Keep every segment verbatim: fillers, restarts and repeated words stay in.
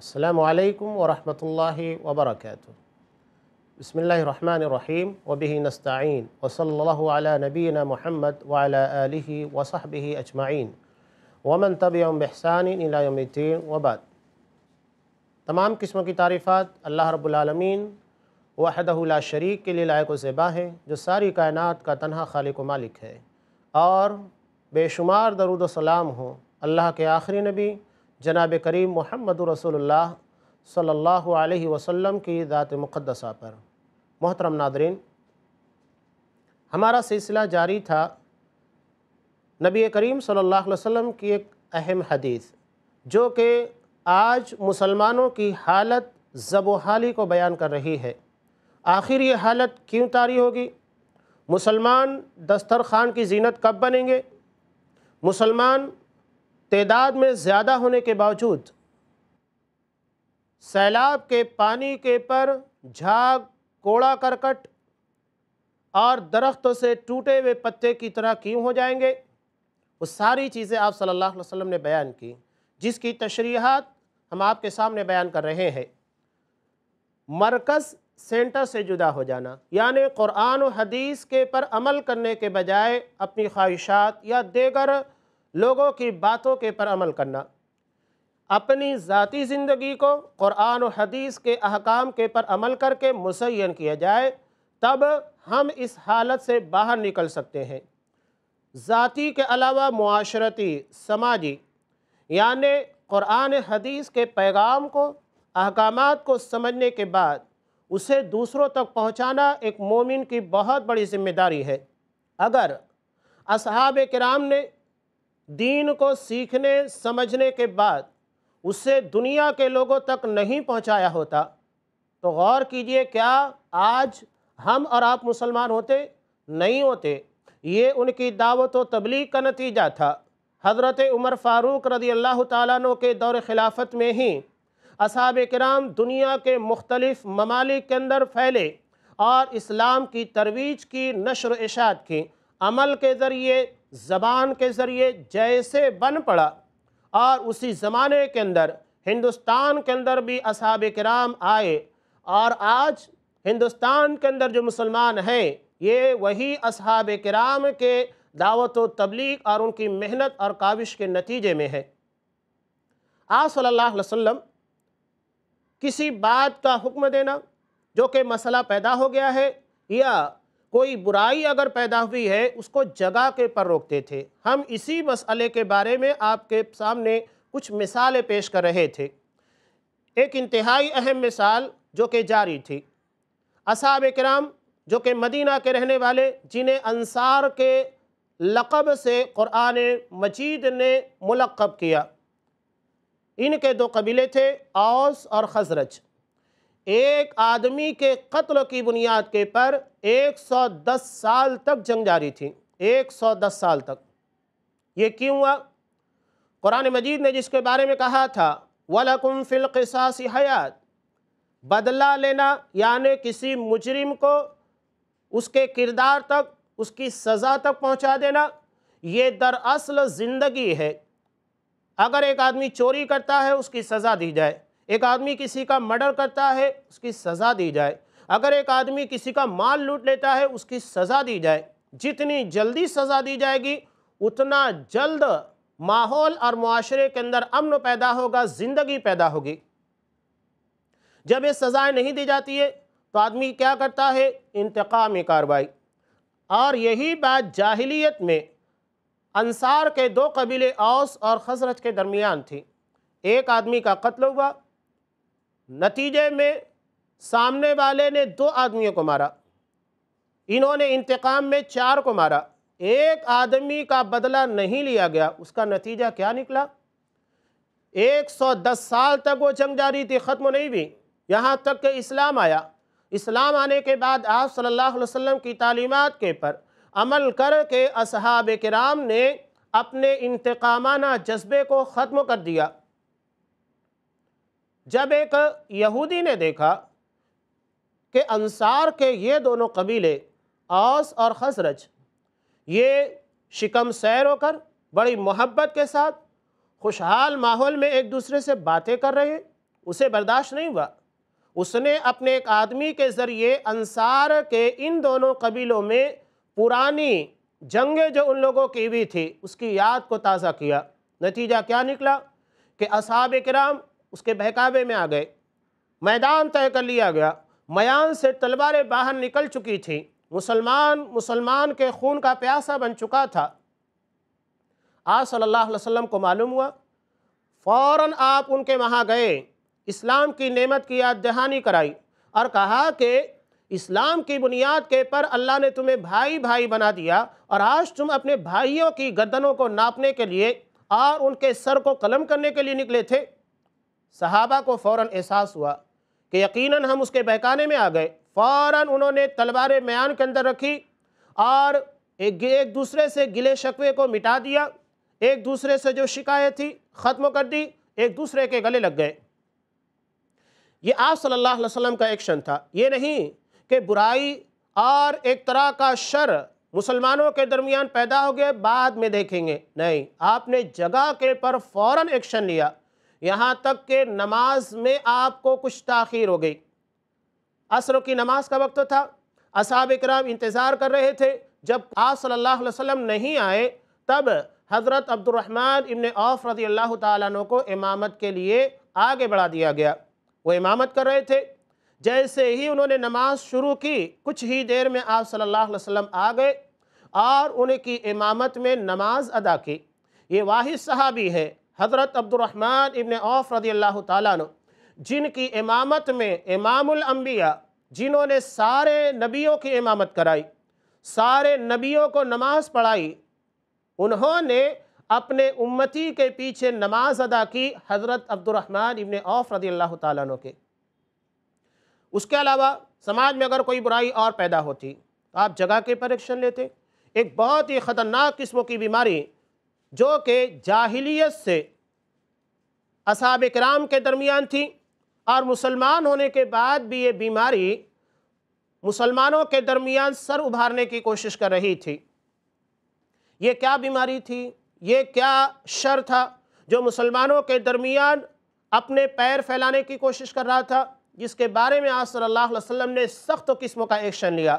السلام علیکم ورحمۃ اللہ وبرکاتہ۔ بسم اللہ الرحمن الرحیم وبہ نستعین وصلی اللہ علی نبینا محمد وعلی آلہ وصحبہ اجمعین ومن تبعہم بإحسان الی یوم الدین وبعد۔ تمام قسموں کی تعریفات اللہ رب العالمین وحدہ لا شریک کے لیے لائق و زیبا ہے، جو ساری کائنات کا تنہا خالق و مالک ہے، اور بے شمار درود و سلام ہوں اللہ کے آخری نبی جناب کریم محمد رسول اللہ صلی اللہ علیہ وسلم کی ذات مقدسہ پر۔ محترم ناظرین، ہمارا سلسلہ جاری تھا نبی کریم صلی اللہ علیہ وسلم کی ایک اہم حدیث، جو کہ آج مسلمانوں کی حالت زب و حالی کو بیان کر رہی ہے۔ آخر یہ حالت کیوں طاری ہوگی؟ مسلمان دسترخوان کی زینت کب بنیں گے؟ مسلمان تعداد میں زیادہ ہونے کے باوجود سیلاب کے پانی کے پر جھاگ، کوڑا کرکٹ اور درختوں سے ٹوٹے ہوئے پتے کی طرح کیوں ہو جائیں گے؟ وہ ساری چیزیں آپ صلی اللہ علیہ وسلم نے بیان کی، جس کی تشریحات ہم آپ کے سامنے بیان کر رہے ہیں۔ مرکز سینٹر سے جدا ہو جانا، یعنی قرآن و حدیث کے پر عمل کرنے کے بجائے اپنی خواہشات یا دیگر لوگوں کی باتوں کے پر عمل کرنا، اپنی ذاتی زندگی کو قرآن و حدیث کے احکام کے پر عمل کر کے مزین کیا جائے، تب ہم اس حالت سے باہر نکل سکتے ہیں۔ ذاتی کے علاوہ معاشرتی، سماجی، یعنی قرآن حدیث کے پیغام کو، احکامات کو سمجھنے کے بعد اسے دوسروں تک پہنچانا ایک مومن کی بہت بڑی ذمہ داری ہے۔ اگر اصحاب کرام نے دین کو سیکھنے سمجھنے کے بعد اسے دنیا کے لوگوں تک نہیں پہنچایا ہوتا تو غور کیجئے، کیا آج ہم اور آپ مسلمان ہوتے؟ نہیں ہوتے۔ یہ ان کی دعوت و تبلیغ کا نتیجہ تھا۔ حضرت عمر فاروق رضی اللہ تعالیٰ عنہ کے دور خلافت میں ہی اصحاب کرام دنیا کے مختلف ممالک کے اندر پھیلے اور اسلام کی ترویج کی، نشر و اشاعت کی، عمل کے ذریعے، زبان کے ذریعے جیسے بن پڑا، اور اسی زمانے کے اندر ہندوستان کے اندر بھی اصحاب کرام آئے، اور آج ہندوستان کے اندر جو مسلمان ہیں یہ وہی اصحاب کرام کے دعوت و تبلیغ اور ان کی محنت اور کاوش کے نتیجے میں ہے۔ آپ صلی اللہ علیہ وسلم کسی بات کا حکم دینا جو کہ مسئلہ پیدا ہو گیا ہے، یا کوئی برائی اگر پیدا ہوئی ہے، اس کو جگہ کے پر روکتے تھے۔ ہم اسی مسئلے کے بارے میں آپ کے سامنے کچھ مثالیں پیش کر رہے تھے۔ ایک انتہائی اہم مثال جو کہ جاری تھی، اصحاب کرام جو کہ مدینہ کے رہنے والے، جنہیں انصار کے لقب سے قرآن مجید نے ملقب کیا، ان کے دو قبیلے تھے، اوس اور خزرج۔ ایک آدمی کے قتل کی بنیاد کے پر ایک سو دس سال تک جنگ جاری تھی، ایک سو دس سال تک۔ یہ کیوں ہوا؟ قرآن مجید نے جس کے بارے میں کہا تھا وَلَكُمْ فِي الْقِصَاصِ حَيَاتٌ، بدلہ لینا، یعنی کسی مجرم کو اس کے کردار تک، اس کی سزا تک پہنچا دینا، یہ دراصل زندگی ہے۔ اگر ایک آدمی چوری کرتا ہے، اس کی سزا دی جائے۔ ایک آدمی کسی کا مرڈر کرتا ہے، اس کی سزا دی جائے۔ اگر ایک آدمی کسی کا مال لوٹ لیتا ہے، اس کی سزا دی جائے۔ جتنی جلدی سزا دی جائے گی، اتنا جلد ماحول اور معاشرے کے اندر امن پیدا ہوگا، زندگی پیدا ہوگی۔ جب یہ سزائیں نہیں دی جاتی ہے تو آدمی کیا کرتا ہے؟ انتقامی کارروائی۔ اور یہی بات جاہلیت میں انصار کے دو قبیلے اوس اور خزرج کے درمیان تھی۔ ایک آدمی کا قتل ہوا، نتیجے میں سامنے والے نے دو آدمیوں کو مارا، انہوں نے انتقام میں چار کو مارا۔ ایک آدمی کا بدلہ نہیں لیا گیا، اس کا نتیجہ کیا نکلا؟ ایک سو دس سال تک وہ جنگ جاری تھی، ختم نہیں ہوئی، یہاں تک کہ اسلام آیا۔ اسلام آنے کے بعد آپ صلی اللہ علیہ وسلم کی تعلیمات کے پر عمل کر کے اصحاب کرام نے اپنے انتقامانہ جذبے کو ختم کر دیا۔ جب ایک یہودی نے دیکھا کہ انصار کے یہ دونوں قبیلے اوس اور خزرج یہ شکم سیر ہو کر بڑی محبت کے ساتھ خوشحال ماحول میں ایک دوسرے سے باتیں کر رہے ہیں، اسے برداشت نہیں ہوا۔ اس نے اپنے ایک آدمی کے ذریعے انصار کے ان دونوں قبیلوں میں پرانی جنگیں جو ان لوگوں کی ہوئی تھی اس کی یاد کو تازہ کیا۔ نتیجہ کیا نکلا کہ اصحاب کرام اس کے بہکاوے میں آ گئے، میدان طے کر لیا گیا، میان سے تلواریں باہر نکل چکی تھی، مسلمان مسلمان کے خون کا پیاسا بن چکا تھا۔ آپ صلی اللہ علیہ وسلم کو معلوم ہوا، فوراً آپ ان کے وہاں گئے، اسلام کی نعمت کی یاد دہانی کرائی اور کہا کہ اسلام کی بنیاد کے پر اللہ نے تمہیں بھائی بھائی بنا دیا، اور آج تم اپنے بھائیوں کی گردنوں کو ناپنے کے لیے اور ان کے سر کو قلم کرنے کے لیے نکلے تھے۔ صحابہ کو فوراً احساس ہوا کہ یقیناً ہم اس کے بہکانے میں آ گئے۔ فوراً انہوں نے تلواریں میان کے اندر رکھی اور ایک ایک دوسرے سے گلے شکوے کو مٹا دیا، ایک دوسرے سے جو شکایت تھی ختم کر دی، ایک دوسرے کے گلے لگ گئے۔ یہ آپ صلی اللہ علیہ وسلم کا ایکشن تھا۔ یہ نہیں کہ برائی اور ایک طرح کا شر مسلمانوں کے درمیان پیدا ہو گئے بعد میں دیکھیں گے، نہیں، آپ نے جگہ کے پر فوراً ایکشن لیا، یہاں تک کہ نماز میں آپ کو کچھ تاخیر ہو گئی۔ عصر کی نماز کا وقت تھا، اصحاب کرام انتظار کر رہے تھے، جب آپ صلی اللہ علیہ وسلم نہیں آئے تب حضرت عبد الرحمن ابن عوف رضی اللہ تعالیٰ عنہ کو امامت کے لیے آگے بڑھا دیا گیا۔ وہ امامت کر رہے تھے، جیسے ہی انہوں نے نماز شروع کی کچھ ہی دیر میں آپ صلی اللہ علیہ وسلم آ گئے اور ان کی امامت میں نماز ادا کی۔ یہ واحد صحابی ہے حضرت عبد الرحمن ابن عوف رضی اللہ تعالیٰ عنہ، جن کی امامت میں امام الانبیاء، جنہوں نے سارے نبیوں کی امامت کرائی، سارے نبیوں کو نماز پڑھائی، انہوں نے اپنے امتی کے پیچھے نماز ادا کی، حضرت عبد الرحمن ابن عوف رضی اللہ تعالیٰ عنہ کے۔ اس کے علاوہ سماج میں اگر کوئی برائی اور پیدا ہوتی تو آپ جگہ کے پر ایکشن لیتے۔ ایک بہت ہی خطرناک قسم کی بیماری جو کہ جاہلیت سے اصحاب کرام کے درمیان تھی اور مسلمان ہونے کے بعد بھی یہ بیماری مسلمانوں کے درمیان سر ابھارنے کی کوشش کر رہی تھی۔ یہ کیا بیماری تھی؟ یہ کیا شر تھا جو مسلمانوں کے درمیان اپنے پیر پھیلانے کی کوشش کر رہا تھا، جس کے بارے میں آپ صلی اللہ علیہ وسلم نے سخت قسم کا ایکشن لیا؟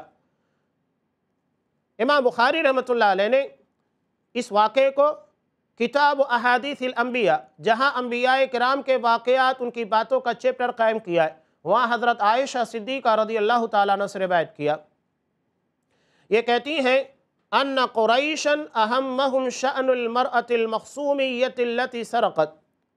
امام بخاری رحمۃ اللہ علیہ نے اس واقعے کو کتاب و احادیث الانبیاء، جہاں انبیاء کرام کے واقعات، ان کی باتوں کا چیپٹر قائم کیا ہے، وہاں حضرت عائشہ صدیقہ رضی اللہ تعالیٰ عنہ سے روایت کیا۔ یہ کہتی ہیں ان قریشا اہمہم شأن المرأة المخصومیۃ التي سرقت،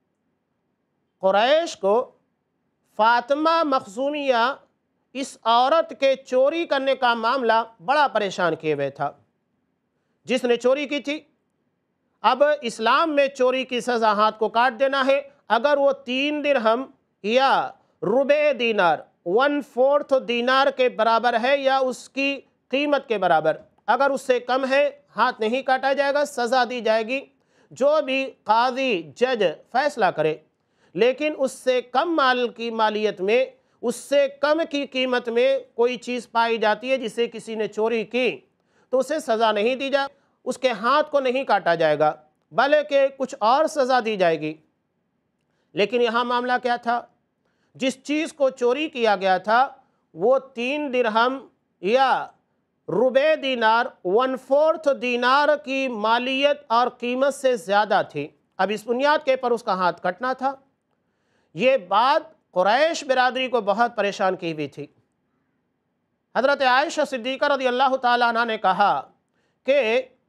قریش کو فاطمہ مخزومیہ اس عورت کے چوری کرنے کا معاملہ بڑا پریشان کیے ہوئے تھا، جس نے چوری کی تھی۔ اب اسلام میں چوری کی سزا ہاتھ کو کاٹ دینا ہے، اگر وہ تین درہم یا ربع دینار، ون فورتھ دینار کے برابر ہے یا اس کی قیمت کے برابر، اگر اس سے کم ہے ہاتھ نہیں کاٹا جائے گا، سزا دی جائے گی، جو بھی قاضی جج فیصلہ کرے۔ لیکن اس سے کم مال کی مالیت میں، اس سے کم کی قیمت میں کوئی چیز پائی جاتی ہے جسے کسی نے چوری کی تو اسے سزا نہیں دی جائے، اس کے ہاتھ کو نہیں کاٹا جائے گا، بلکہ کچھ اور سزا دی جائے گی۔ لیکن یہاں معاملہ کیا تھا؟ جس چیز کو چوری کیا گیا تھا وہ تین درہم یا ربع دینار، ون فورتھ دینار کی مالیت اور قیمت سے زیادہ تھی۔ اب اس بنیاد کے پر اس کا ہاتھ کٹنا تھا۔ یہ بات قریش برادری کو بہت پریشان کی ہوئی تھی۔ حضرت عائشہ صدیقہ رضی اللہ تعالیٰ عنہ نے کہا کہ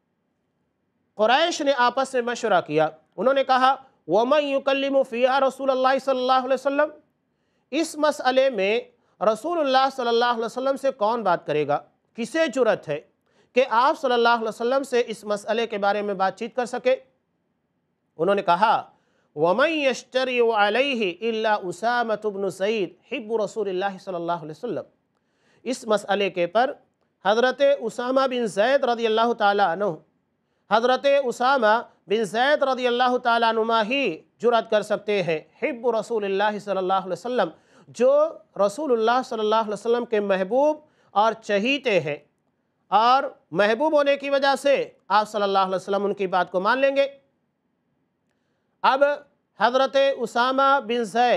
قریش نے آپس میں مشورہ کیا، انہوں نے کہا وَمَنْ يُكَلِّمُ فِيهَا رسول اللہ صلی اللہ علیہ وسلم، اس مسئلے میں رسول اللہ صلی اللہ علیہ وسلم سے کون بات کرے گا؟ کسے جرأت ہے کہ آپ صلی اللہ علیہ وسلم سے اس مسئلے کے بارے میں بات چیت کر سکے؟ انہوں نے کہا وَمَنْ يَشْتَرِعُ عَلَيْهِ إِلَّا أُسَامَةُ بْنُ زَيْدٍ حِبُّ رسول اللہ صلی اللہ علیہ وسلم۔ اس مسئلے کے پر حضرت اسامہ بن زید رضی اللہ تعالیٰ عنہ، حضرت اسامہ بن زید رضی اللہ تعالیٰ عنہ ہی جرأت کر سکتے ہیں، حب رسول اللہ صلی اللہ علیہ وسلم، جو رسول اللہ صلی اللہ علیہ وسلم کے محبوب اور چہیتے ہیں، اور محبوب ہونے کی وجہ سے آپ صلی اللہ علیہ وسلم ان کی بات کو مان لیں گے۔ اب حضرت اسامہ بن زید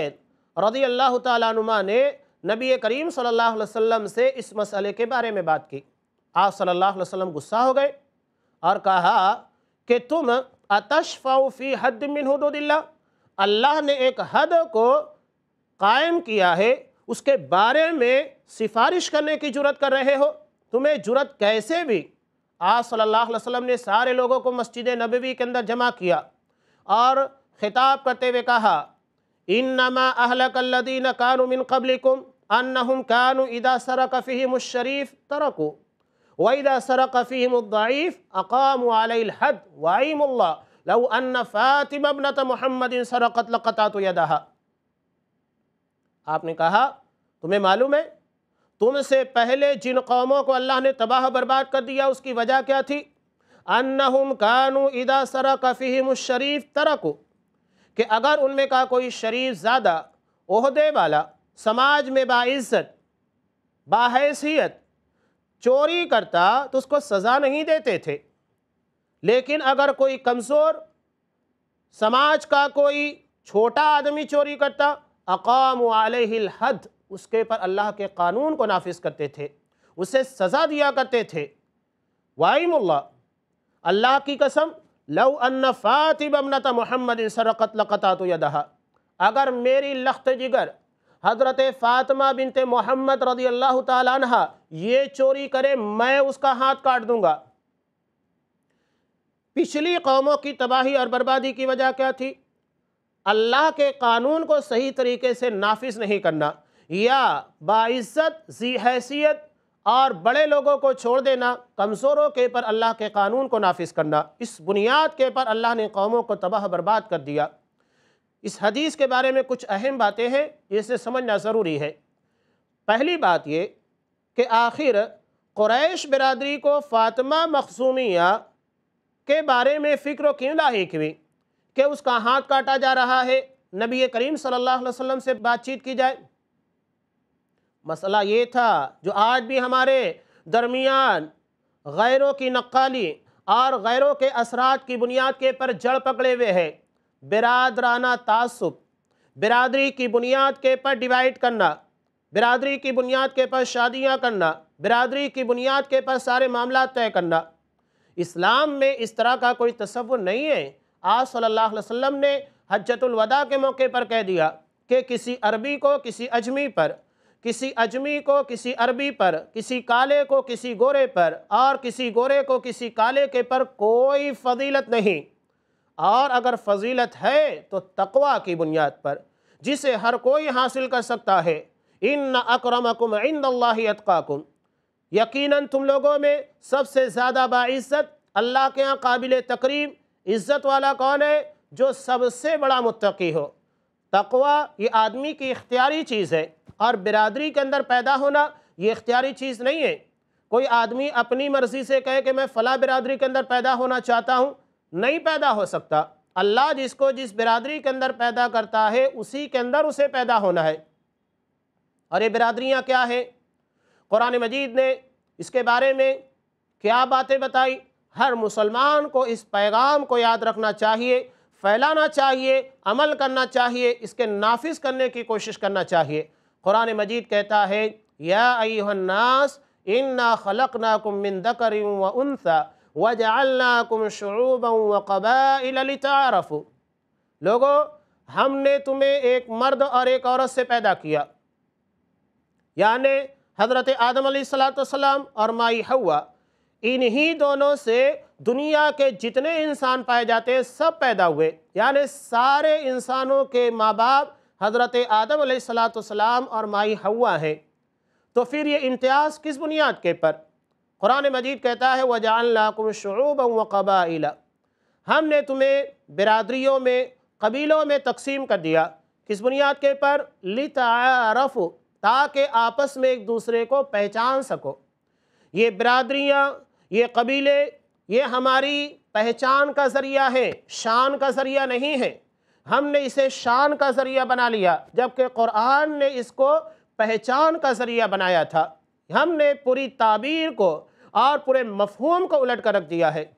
رضی اللہ تعالیٰ عنہما نے نبی کریم صلی اللہ علیہ وسلم سے اس مسئلے کے بارے میں بات کی۔ آپ صلی اللہ علیہ وسلم غصہ ہو گئے اور کہا کہ تم اتشفع فی حد من حدود اللہ، اللہ نے ایک حد کو قائم کیا ہے، اس کے بارے میں سفارش کرنے کی جرت کر رہے ہو؟ تمہیں جرت کیسے بھی؟ آپ صلی اللہ علیہ وسلم نے سارے لوگوں کو مسجد نبوی کے اندر جمع کیا اور خطاب کرتے ہوئے کہا انما اہلک الذین کانوا من قبلکم انہم کانوا اذا سرق فیہم الشریف ترکوا وَإِذَا سَرَقَ فِيهِمُ الضَّعِيفُ أَقَامُوا عَلَيْهِ الْحَدَّ وَأَيْمُ اللَّهِ لَوْ أَنَّ فَاطِمَةَ ابْنَةَ مُحَمَّدٍ سَرَقَتْ لَقَطَعْتُ يَدَهَا۔ آپ نے کہا تمہیں معلوم ہے تم سے پہلے جن قوموں کو اللہ نے تباہ برباد کر دیا اس کی وجہ کیا تھی؟ أَنَّهُمْ كَانُوا إِذَا سَرَقَ فِيهِمُ الشَّرِيفُ تَرَكُوا، کہ اگر ان میں کا کوئی شریف زادہ عہدے والا سماج میں باعزت باحیثیت چوری کرتا تو اس کو سزا نہیں دیتے تھے، لیکن اگر کوئی کمزور سماج کا کوئی چھوٹا آدمی چوری کرتا اقاموا علیہ الحد، اس کے پر اللہ کے قانون کو نافذ کرتے تھے، اسے سزا دیا کرتے تھے۔ وَأَيْمُ اللَّهِ، اللہ کی قسم، لو ان فاطمہ ابنۃ محمد سرقت لقطعت یدہا، اگر میری لخت جگر حضرت فاطمہ بنت محمد رضی اللہ تعالیٰ عنہ یہ چوری کرے میں اس کا ہاتھ کاٹ دوں گا۔ پچھلی قوموں کی تباہی اور بربادی کی وجہ کیا تھی؟ اللہ کے قانون کو صحیح طریقے سے نافذ نہیں کرنا، یا باعزت ذی حیثیت اور بڑے لوگوں کو چھوڑ دینا، کمزوروں کے پر اللہ کے قانون کو نافذ کرنا۔ اس بنیاد کے پر اللہ نے قوموں کو تباہ برباد کر دیا۔ اس حدیث کے بارے میں کچھ اہم باتیں ہیں، اسے سمجھنا ضروری ہے۔ پہلی بات یہ کہ آخر قریش برادری کو فاطمہ مخزومیہ کے بارے میں فکر و کیوں لاحق ہوئی کہ اس کا ہاتھ کاٹا جا رہا ہے، نبی کریم صلی اللہ علیہ وسلم سے بات چیت کی جائے؟ مسئلہ یہ تھا جو آج بھی ہمارے درمیان غیروں کی نقالی اور غیروں کے اثرات کی بنیاد کے پر جڑ پکڑے ہوئے ہے، برادرانہ تعصب، برادری کی بنیاد کے پر ڈیوائیڈ کرنا، برادری کی بنیاد کے پر شادیاں کرنا، برادری کی بنیاد کے پر سارے معاملات طے کرنا۔ اسلام میں اس طرح کا کوئی تصور نہیں ہے۔ آپ صلی اللہ علیہ وسلم نے حجۃ الوداع کے موقع پر کہہ دیا کہ کسی عربی کو کسی اجمی پر، کسی اجمی کو کسی عربی پر، کسی کالے کو کسی گورے پر، اور کسی گورے کو کسی کالے کے پر کوئی فضیلت نہیں، اور اگر فضیلت ہے تو تقوی کی بنیاد پر، جسے ہر کوئی حاصل کر سکتا ہے۔ ان اکرمکم عند اللہ اتقاکم، یقیناً تم لوگوں میں سب سے زیادہ باعزت اللہ کے ہاں قابل تکریم عزت والا کون ہے؟ جو سب سے بڑا متقی ہو۔ تقوی یہ آدمی کی اختیاری چیز ہے، اور برادری کے اندر پیدا ہونا یہ اختیاری چیز نہیں ہے۔ کوئی آدمی اپنی مرضی سے کہے کہ میں فلاں برادری کے اندر پیدا ہونا چاہتا ہوں، نہیں پیدا ہو سکتا۔ اللہ جس کو جس برادری کے اندر پیدا کرتا ہے اسی کے اندر اسے پیدا ہونا ہے۔ اور یہ برادریاں کیا ہیں؟ قرآن مجید نے اس کے بارے میں کیا باتیں بتائی؟ ہر مسلمان کو اس پیغام کو یاد رکھنا چاہیے، پھیلانا چاہیے، عمل کرنا چاہیے، اس کے نافذ کرنے کی کوشش کرنا چاہیے۔ قرآن مجید کہتا ہے یا ایھا الناس انا خلقناکم من ذکر و انثی وجعلناکم شعوبا وقبائل لتعارفوا، لوگو ہم نے تمہیں ایک مرد اور ایک عورت سے پیدا کیا، یعنی حضرت آدم علیہ السلام اور مائی حوا، انہی دونوں سے دنیا کے جتنے انسان پائے جاتے ہیں سب پیدا ہوئے، یعنی سارے انسانوں کے ماں باپ حضرت آدم علیہ السلام اور مائی حوا ہیں۔ تو پھر یہ امتیاز کس بنیاد کے پر؟ قرآن مجید کہتا ہے وَجَعَلْنَاكُمْ شُعُوبًا وَقَبَائِلَ، ہم نے تمہیں برادریوں میں، قبیلوں میں تقسیم کر دیا۔ کس بنیاد کے پر؟ لِتَعَارَفُوا، تاکہ آپس میں ایک دوسرے کو پہچان سکو۔ یہ برادریاں، یہ قبیلے، یہ ہماری پہچان کا ذریعہ ہے، شان کا ذریعہ نہیں ہے۔ ہم نے اسے شان کا ذریعہ بنا لیا، جبکہ قرآن نے اس کو پہچان کا ذریعہ بنایا تھا۔ ہم نے پوری تعبیر کو اور پورے مفہوم کو الٹ کر رکھ دیا ہے۔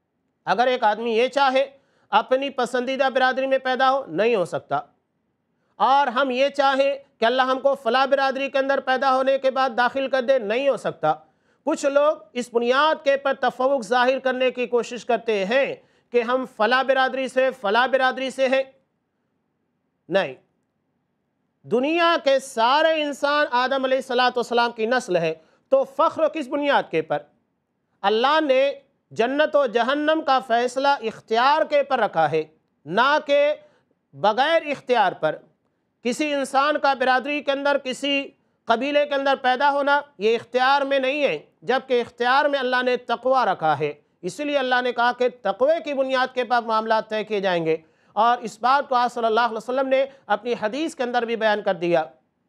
اگر ایک آدمی یہ چاہے اپنی پسندیدہ برادری میں پیدا ہو، نہیں ہو سکتا۔ اور ہم یہ چاہیں کہ اللہ ہم کو فلاں برادری کے اندر پیدا ہونے کے بعد داخل کر دے، نہیں ہو سکتا۔ کچھ لوگ اس بنیاد کے پر تفوق ظاہر کرنے کی کوشش کرتے ہیں کہ ہم فلاں برادری سے فلاں برادری سے ہیں۔ نہیں، دنیا کے سارے انسان آدم علیہ الصلوۃ والسلام کی نسل ہے، تو فخر کس بنیاد کے پر؟ اللہ نے جنت و جہنم کا فیصلہ اختیار کے پر رکھا ہے، نہ کہ بغیر اختیار پر۔ کسی انسان کا برادری کے اندر، کسی قبیلے کے اندر پیدا ہونا یہ اختیار میں نہیں ہے، جبکہ اختیار میں اللہ نے تقوی رکھا ہے۔ اسی لیے اللہ نے کہا کہ تقوی کی بنیاد کے پر معاملات طے کیے جائیں گے، اور اس بات کو آپ صلی اللہ علیہ وسلم نے اپنی حدیث کے اندر بھی بیان کر دیا۔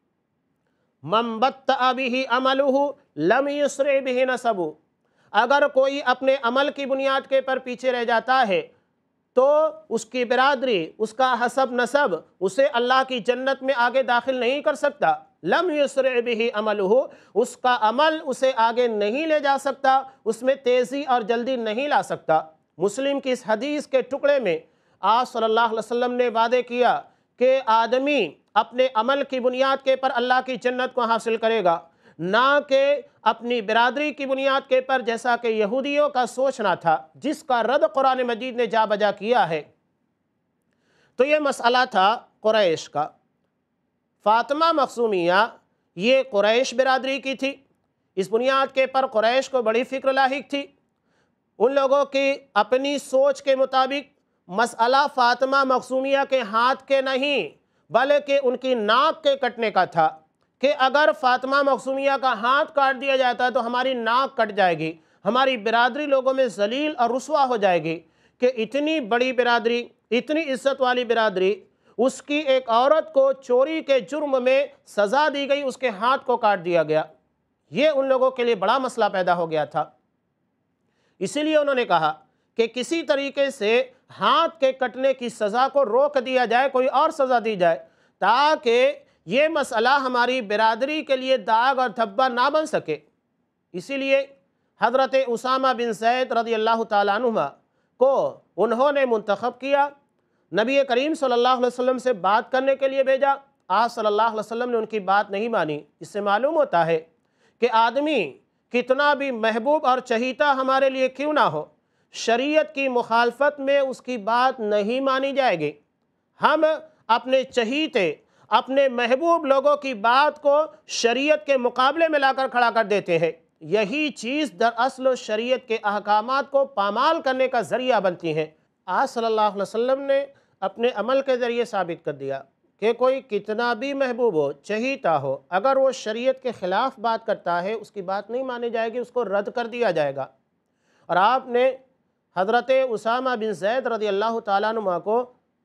من بطأ بہ عملہ لم یسرع بہ نسبہ، اگر کوئی اپنے عمل کی بنیاد کے پر پیچھے رہ جاتا ہے تو اس کی برادری، اس کا حسب نسب اسے اللہ کی جنت میں آگے داخل نہیں کر سکتا۔ لم یسرع بہ عملہ، اس کا عمل اسے آگے نہیں لے جا سکتا، اس میں تیزی اور جلدی نہیں لا سکتا۔ مسلم کی اس حدیث کے ٹکڑے میں آپ صلی اللہ علیہ وسلم نے وعدے کیا کہ آدمی اپنے عمل کی بنیاد کے پر اللہ کی جنت کو حاصل کرے گا، نہ کہ اپنی برادری کی بنیاد کے پر، جیسا کہ یہودیوں کا سوچنا تھا، جس کا رد قرآن مجید نے جا بجا کیا ہے۔ تو یہ مسئلہ تھا قریش کا۔ فاطمہ مخزومیہ یہ قریش برادری کی تھی، اس بنیاد کے پر قریش کو بڑی فکر لاحق تھی۔ ان لوگوں کی اپنی سوچ کے مطابق مسئلہ فاطمہ مخزومیہ کے ہاتھ کے نہیں بلکہ ان کی ناک کے کٹنے کا تھا، کہ اگر فاطمہ مخزومیہ کا ہاتھ کاٹ دیا جاتا ہے تو ہماری ناک کٹ جائے گی، ہماری برادری لوگوں میں ذلیل اور رسوا ہو جائے گی، کہ اتنی بڑی برادری، اتنی عزت والی برادری، اس کی ایک عورت کو چوری کے جرم میں سزا دی گئی، اس کے ہاتھ کو کاٹ دیا گیا۔ یہ ان لوگوں کے لیے بڑا مسئلہ پیدا ہو گیا تھا۔ اسی لیے انہوں نے کہا کہ کسی طریقے سے ہاتھ کے کٹنے کی سزا کو روک دیا جائے، کوئی اور سزا دی جائے، تاکہ یہ مسئلہ ہماری برادری کے لیے داغ اور دھبا نہ بن سکے۔ اسی لیے حضرت اسامہ بن زید رضی اللہ تعالیٰ عنہ کو انہوں نے منتخب کیا، نبی کریم صلی اللہ علیہ وسلم سے بات کرنے کے لیے بھیجا۔ آپ صلی اللہ علیہ وسلم نے ان کی بات نہیں مانی۔ اس سے معلوم ہوتا ہے کہ آدمی کتنا بھی محبوب اور چہیتا ہمارے لیے کیوں نہ ہو، شریعت کی مخالفت میں اس کی بات نہیں مانی جائے گی۔ ہم اپنے چہیتے، اپنے محبوب لوگوں کی بات کو شریعت کے مقابلے میں لا کر کھڑا کر دیتے ہیں۔ یہی چیز دراصل شریعت کے احکامات کو پامال کرنے کا ذریعہ بنتی ہیں۔ آج صلی اللہ علیہ وسلم نے اپنے عمل کے ذریعے ثابت کر دیا کہ کوئی کتنا بھی محبوب ہو، چہیتا ہو، اگر وہ شریعت کے خلاف بات کرتا ہے، اس کی بات نہیں مانی جائے گی، اس کو رد کر دیا جائے گا۔ اور آپ نے حضرت اسامہ بن زید رضی اللہ تعالیٰ عنہ کو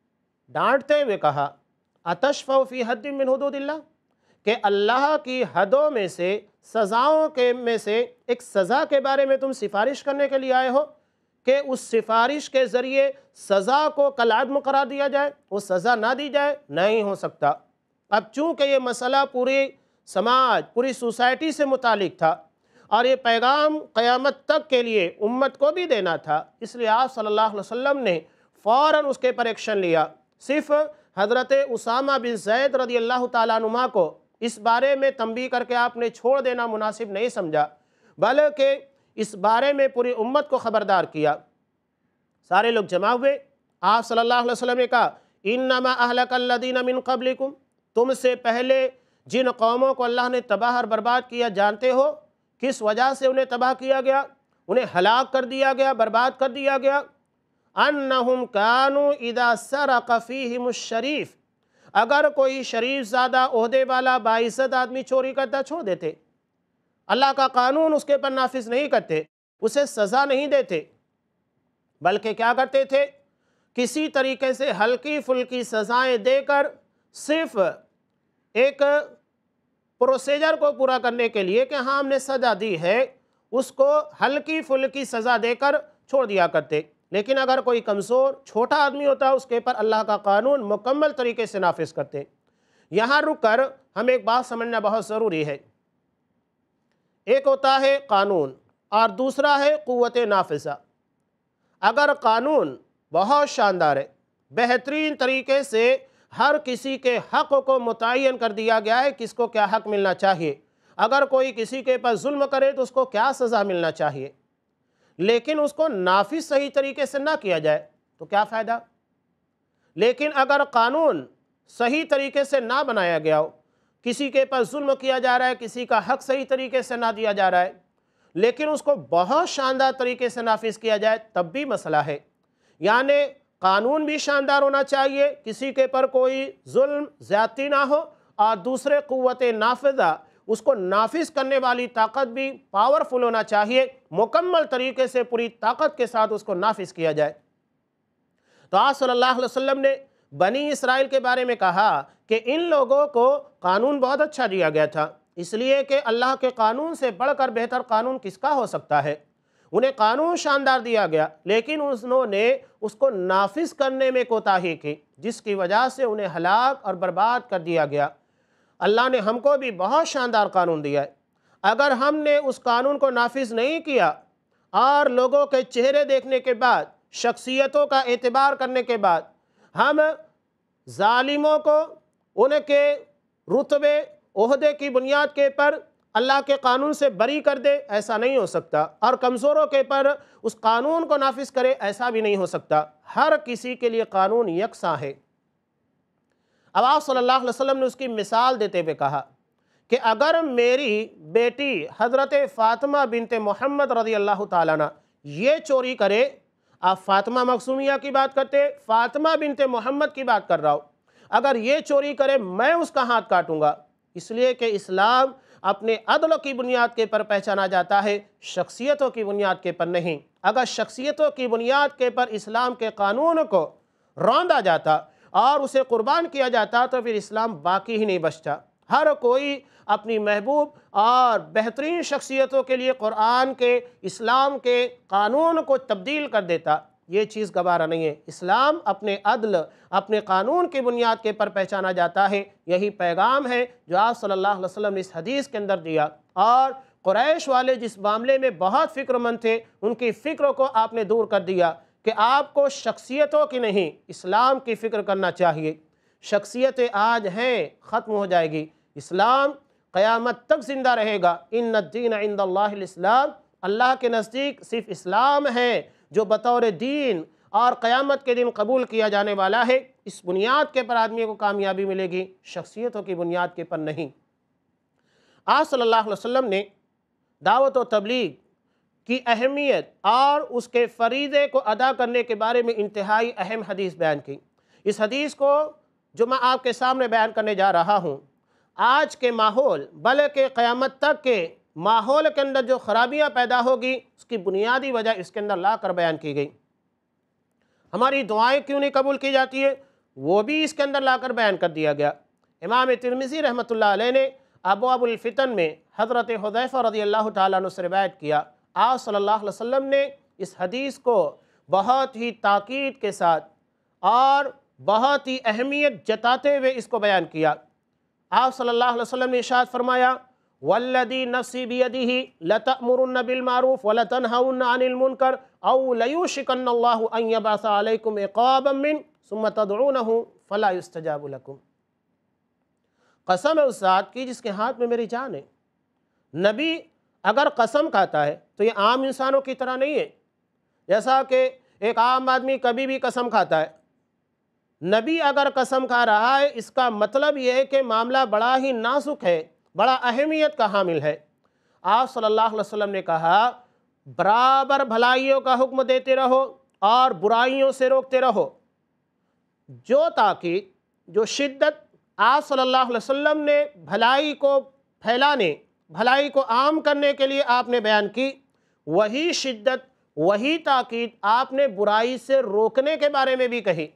ڈانٹتے ہوئے کہا، اتشفع فی حد من حدود اللہ، کہ اللہ کی حدوں میں سے، سزاؤں کے میں سے ایک سزا کے بارے میں تم سفارش کرنے کے لیے آئے ہو کہ اس سفارش کے ذریعے سزا کو کالعدم قرار دیا جائے، وہ سزا نہ دی جائے؟ نہیں ہو سکتا۔ اب چونکہ یہ مسئلہ پوری سماج، پوری سوسائٹی سے متعلق تھا، اور یہ پیغام قیامت تک کے لیے امت کو بھی دینا تھا، اس لیے آپ صلی اللہ علیہ وسلم نے فوراً اس کے پر ایکشن لیا۔ صرف حضرت اسامہ بن زید رضی اللہ تعالیٰ عنہ کو اس بارے میں تنبیہ کر کے آپ نے چھوڑ دینا مناسب نہیں سمجھا، بلکہ اس بارے میں پوری امت کو خبردار کیا۔ سارے لوگ جمع ہوئے، آپ صلی اللہ علیہ وسلم نے کہا، انما اہلک الذین من قبلکم، تم سے پہلے جن قوموں کو اللہ نے تباہ اور برباد کیا جانتے ہو کس وجہ سے انہیں تباہ کیا گیا، انہیں ہلاک کر دیا گیا، برباد کر دیا گیا؟ انہم کانوا اذا سرق فیہم الشریف، اگر کوئی شریف زادہ، عہدے والا، باعزت آدمی چوری کرتا چھوڑ دیتے، اللہ کا قانون اس کے پر نافذ نہیں کرتے، اسے سزا نہیں دیتے، بلکہ کیا کرتے تھے؟ کسی طریقے سے ہلکی پھلکی سزائیں دے کر صرف ایک پروسیجر کو پورا کرنے کے لیے کہ ہاں ہم نے سزا دی ہے، اس کو ہلکی پھلکی سزا دے کر چھوڑ دیا کرتے۔ لیکن اگر کوئی کمزور چھوٹا آدمی ہوتا اس کے پر اللہ کا قانون مکمل طریقے سے نافذ کرتے۔ یہاں رک کر ہمیں ایک بات سمجھنا بہت ضروری ہے، ایک ہوتا ہے قانون اور دوسرا ہے قوت نافذہ۔ اگر قانون بہت شاندار ہے، بہترین طریقے سے ہر کسی کے حق کو متعین کر دیا گیا ہے، کس کو کیا حق ملنا چاہیے، اگر کوئی کسی کے پاس ظلم کرے تو اس کو کیا سزا ملنا چاہیے، لیکن اس کو نافذ صحیح طریقے سے نہ کیا جائے تو کیا فائدہ۔ لیکن اگر قانون صحیح طریقے سے نہ بنایا گیا ہو، کسی کے پاس ظلم کیا جا رہا ہے، کسی کا حق صحیح طریقے سے نہ دیا جا رہا ہے، لیکن اس کو بہت شاندار طریقے سے نافذ کیا جائے تب بھی مسئلہ ہے۔ یعنی قانون بھی شاندار ہونا چاہیے، کسی کے پر کوئی ظلم زیادتی نہ ہو، اور دوسرے قوت نافذہ اس کو نافذ کرنے والی طاقت بھی پاورفل ہونا چاہیے، مکمل طریقے سے پوری طاقت کے ساتھ اس کو نافذ کیا جائے۔ تو آپ صلی اللہ علیہ وسلم نے بنی اسرائیل کے بارے میں کہا کہ ان لوگوں کو قانون بہت اچھا دیا گیا تھا، اس لیے کہ اللہ کے قانون سے بڑھ کر بہتر قانون کس کا ہو سکتا ہے۔ انہیں قانون شاندار دیا گیا، لیکن انہوں نے اس کو نافذ کرنے میں کوتاہی کی، جس کی وجہ سے انہیں ہلاک اور برباد کر دیا گیا۔ اللہ نے ہم کو بھی بہت شاندار قانون دیا ہے، اگر ہم نے اس قانون کو نافذ نہیں کیا اور لوگوں کے چہرے دیکھنے کے بعد، شخصیتوں کا اعتبار کرنے کے بعد ہم ظالموں کو ان کے رتبے عہدے کی بنیاد کے پر اللہ کے قانون سے بری کر دے، ایسا نہیں ہو سکتا، اور کمزوروں کے پر اس قانون کو نافذ کرے، ایسا بھی نہیں ہو سکتا۔ ہر کسی کے لیے قانون یکساں ہے۔ اب آپ صلی اللہ علیہ وسلم نے اس کی مثال دیتے ہوئے کہا کہ اگر میری بیٹی حضرت فاطمہ بنت محمد رضی اللہ تعالیٰ عنہ یہ چوری کرے، آپ فاطمہ معصومیہ کی بات کرتے، فاطمہ بنت محمد کی بات کر رہا ہوں، اگر یہ چوری کرے میں اس کا ہاتھ کاٹوں گا، اس لیے کہ اسلام اپنے عدل کی بنیاد کے پر پہچانا جاتا ہے، شخصیتوں کی بنیاد کے پر نہیں۔ اگر شخصیتوں کی بنیاد کے پر اسلام کے قانون کو روندا جاتا اور اسے قربان کیا جاتا تو پھر اسلام باقی ہی نہیں بچتا۔ ہر کوئی اپنی محبوب اور بہترین شخصیتوں کے لیے قرآن کے، اسلام کے قانون کو تبدیل کر دیتا، یہ چیز گوارا نہیں ہے۔ اسلام اپنے عدل، اپنے قانون کی بنیاد کے پر پہچانا جاتا ہے، یہی پیغام ہے جو آپ صلی اللہ علیہ وسلم نے اس حدیث کے اندر دیا۔ اور قریش والے جس معاملے میں بہت فکر مند تھے، ان کی فکر کو آپ نے دور کر دیا کہ آپ کو شخصیتوں کی نہیں، اسلام کی فکر کرنا چاہیے۔ شخصیتیں آج ہیں، ختم ہو جائے گی، اسلام قیامت تک زندہ رہے گا۔ ان الدین عند اللہ الاسلام، اللہ کے نزدیک صرف اسلام ہے جو بطور دین اور قیامت کے دن قبول کیا جانے والا ہے۔ اس بنیاد کے پر آدمی کو کامیابی ملے گی، شخصیتوں کی بنیاد کے پر نہیں۔ آپ صلی اللہ علیہ وسلم نے دعوت و تبلیغ کی اہمیت اور اس کے فریضے کو ادا کرنے کے بارے میں انتہائی اہم حدیث بیان کی۔ اس حدیث کو جو میں آپ کے سامنے بیان کرنے جا رہا ہوں، آج کے ماحول بلکہ قیامت تک کے ماحول کے اندر جو خرابیاں پیدا ہوگی، اس کی بنیادی وجہ اس کے اندر لا کر بیان کی گئی۔ ہماری دعائیں کیوں نہیں قبول کی جاتی ہے، وہ بھی اس کے اندر لا کر بیان کر دیا گیا۔ امام ترمذی رحمۃ اللہ علیہ نے ابواب الفتن میں حضرت حذیفہ رضی اللہ تعالیٰ عنہ سے روایت کیا، آپ صلی اللہ علیہ وسلم نے اس حدیث کو بہت ہی تاکید کے ساتھ اور بہت ہی اہمیت جتاتے ہوئے اس کو بیان کیا۔ آپ صلی اللہ علیہ وسلم نے ارشاد فرمایا، والذی نفسی بیدہ لتأمرن بالمعروف ولتنہون عن المنکر او لیوشکن اللہ ان یبعث علیکم عقابا من ثم تدعونہ فلا یستجاب لکم۔ قسم ہے اس ذات کی جس کے ہاتھ میں میری جان ہے، نبی اگر قسم کھاتا ہے تو یہ عام انسانوں کی طرح نہیں ہے، جیسا کہ ایک عام آدمی کبھی بھی قسم کھاتا ہے۔ نبی اگر قسم کھا رہا ہے، اس کا مطلب یہ ہے کہ معاملہ بڑا ہی نازک ہے، بڑا اہمیت کا حامل ہے۔ آپ صلی اللہ علیہ وسلم نے کہا، برابر بھلائیوں کا حکم دیتے رہو اور برائیوں سے روکتے رہو۔ جو تاکید، جو شدت آپ صلی اللہ علیہ وسلم نے بھلائی کو پھیلانے، بھلائی کو عام کرنے کے لیے آپ نے بیان کی، وہی شدت، وہی تاکید آپ نے برائی سے روکنے کے بارے میں بھی کہی۔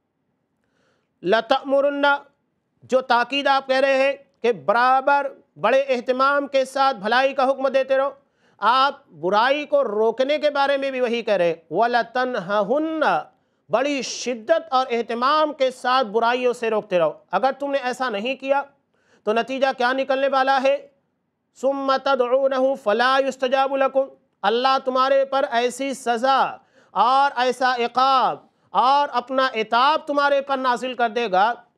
لَتَأْمُرُنَّ، جو تاکید آپ کہہ رہے ہیں کہ برابر بڑے اہتمام کے ساتھ بھلائی کا حکم دیتے رہو، آپ برائی کو روکنے کے بارے میں بھی وہی کہہ رہے ہیں۔ وَلَتَنْهَهُنَّ، بڑی شدت اور اہتمام کے ساتھ برائیوں سے روکتے رہو۔ اگر تم نے ایسا نہیں کیا تو نتیجہ کیا نکلنے والا ہے؟ ثُمَّ تَدْعُونَهُ فَلَا يُسْتَجَابُ لَكُمْ، اللہ تمہارے پر ایسی سزا اور ایسا عقاب اور اپنا عتاب تمہارے پر نازل کر دے گا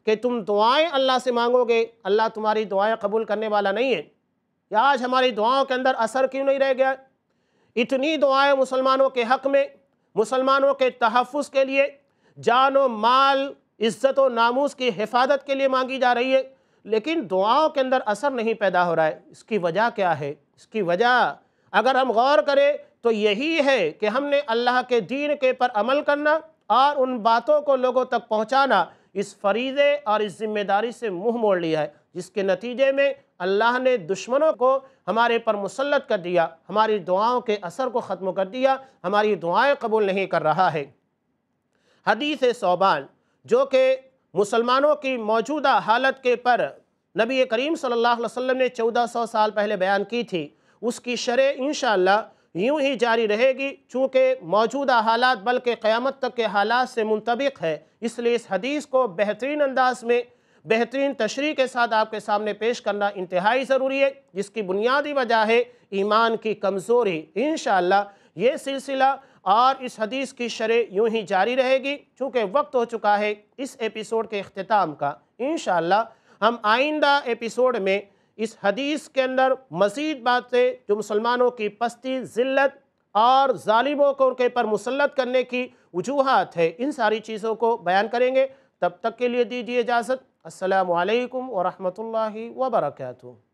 کہ تم دعائیں اللہ سے مانگو گے، اللہ تمہاری دعائیں قبول کرنے والا نہیں ہے؟ یا آج ہماری دعاؤں کے اندر اثر کیوں نہیں رہ گیا؟ اتنی دعائیں مسلمانوں کے حق میں، مسلمانوں کے تحفظ کے لیے، جان و مال، عزت و ناموس کی حفاظت کے لیے مانگی جا رہی ہے، لیکن دعاؤں کے اندر اثر نہیں پیدا ہو رہا ہے۔ اس کی وجہ کیا ہے؟ اس کی وجہ اگر ہم غور کریں تو یہی ہے کہ ہم نے اللہ کے دین کے پر عمل کرنا اور ان باتوں کو لوگوں تک پہنچانا، اس فریضے اور اس ذمہ داری سے منہ موڑ لیا ہے، جس کے نتیجے میں اللہ نے دشمنوں کو ہمارے پر مسلط کر دیا، ہماری دعاؤں کے اثر کو ختم کر دیا، ہماری دعائیں قبول نہیں کر رہا ہے۔ حدیث ثوبان جو کہ مسلمانوں کی موجودہ حالت کے پر نبی کریم صلی اللہ علیہ وسلم نے چودہ سو سال پہلے بیان کی تھی، اس کی شرح انشاءاللہ یوں ہی جاری رہے گی، چونکہ موجودہ حالات بلکہ قیامت تک کے حالات سے منطبق ہے، اس لیے اس حدیث کو بہترین انداز میں بہترین تشریح کے ساتھ آپ کے سامنے پیش کرنا انتہائی ضروری ہے، جس کی بنیادی وجہ ہے ایمان کی کمزوری۔ انشاءاللہ یہ سلسلہ اور اس حدیث کی شرح یوں ہی جاری رہے گی، چونکہ وقت ہو چکا ہے اس ایپیسوڈ کے اختتام کا۔ انشاءاللہ ہم آئندہ ایپیسوڈ میں اس حدیث کے اندر مزید باتیں جو مسلمانوں کی پستی، ذلت اور ظالموں کو ان کے پر مسلط کرنے کی وجوہات ہے، ان ساری چیزوں کو بیان کریں گے۔ تب تک کے لیے دیجیے اجازت۔ السلام علیکم ورحمۃ اللہ وبرکاتہ۔